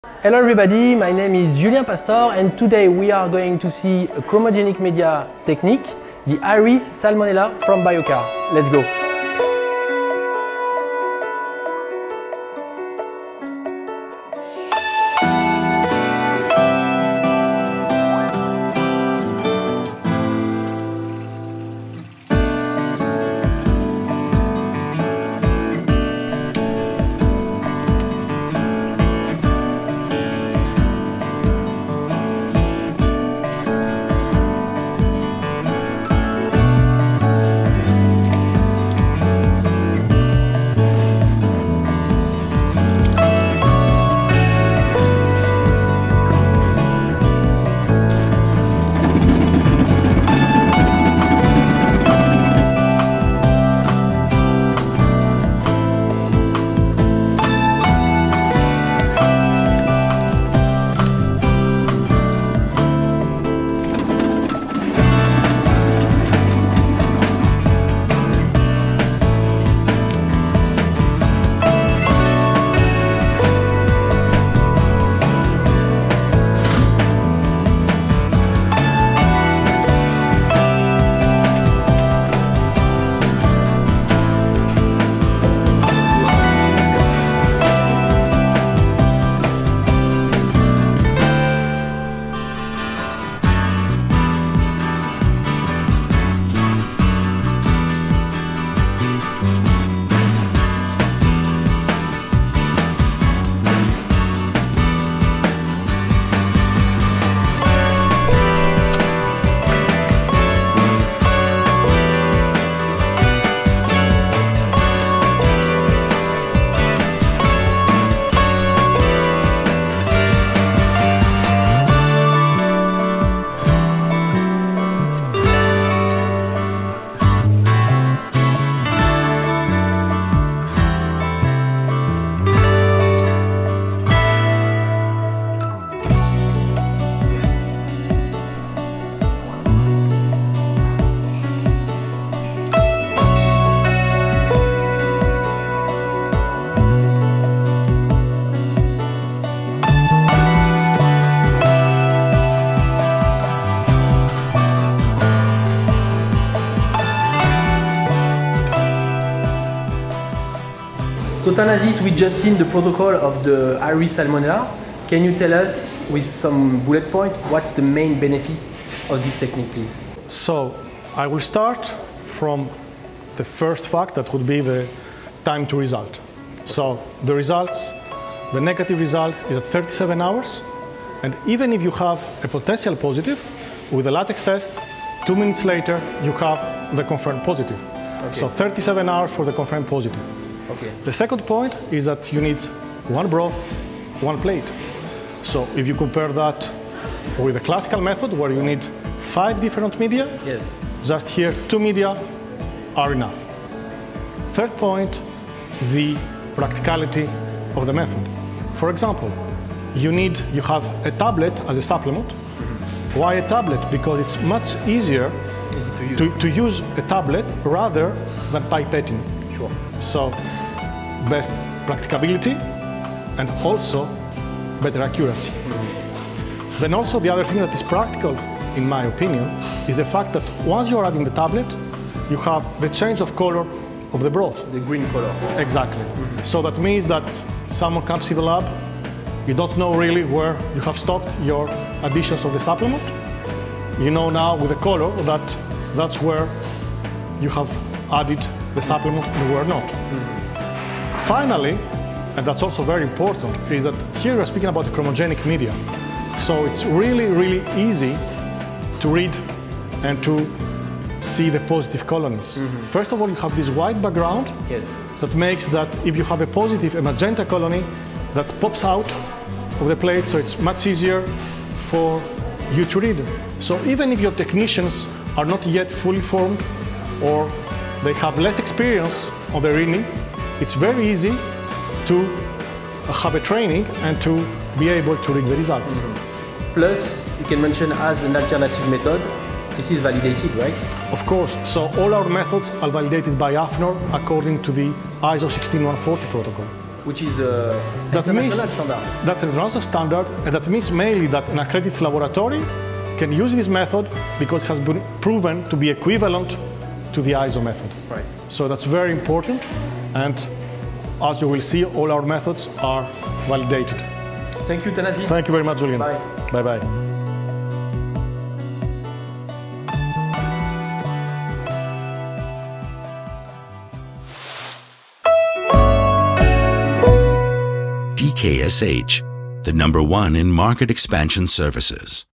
Hello everybody, my name is Julien Pastor and today we are going to see a chromogenic media technique, the Iris Salmonella from Biocar. Let's go! So Thanasis, we just seen the protocol of the Iris Salmonella. Can you tell us with some bullet point what's the main benefits of this technique, please? So I will start from the first fact, that would be the time to result. So the results, the negative result is at 37 hours, and even if you have a potential positive, with a latex test, 2 minutes later you have the confirmed positive. Okay. So 37 hours for the confirmed positive. Okay. The second point is that you need one broth, one plate. So if you compare that with the classical method where you need 5 different media, yes, just here 2 media are enough. Third point, the practicality of the method. For example, you have a tablet as a supplement. Mm-hmm. Why a tablet? Because it's much easier to use a tablet rather than pipetting. Sure. So best practicability and also better accuracy. Mm-hmm. Then also the other thing that is practical, in my opinion, is the fact that once you're adding the tablet, you have the change of color of the broth. The green color. Exactly. Mm-hmm. So that means that someone comes to the lab, you don't know really where you have stopped your additions of the supplement. You know now with the color that that's where you have added the supplement and where not. Mm-hmm. Finally, and that's also very important, is that here we're speaking about the chromogenic media. So it's really, really easy to read and to see the positive colonies. Mm-hmm. First of all, you have this white background, yes, that makes that if you have a positive, a magenta colony, that pops out of the plate, so it's much easier for you to read. So even if your technicians are not yet fully formed or they have less experience on the reading, it's very easy to have a training and to be able to read the results. Mm-hmm. Plus, you can mention as an alternative method, this is validated, right? Of course. So all our methods are validated by AFNOR according to the ISO 16140 protocol. which is an That means- international standard. That's an international standard, and that means mainly that an accredited laboratory can use this method because it has been proven to be equivalent to the ISO method. Right. So that's very important, and as you will see, all our methods are validated. Thank you, Thanasis. Thank you very much, Julian. Bye. Bye-bye. DKSH, the #1 in market expansion services.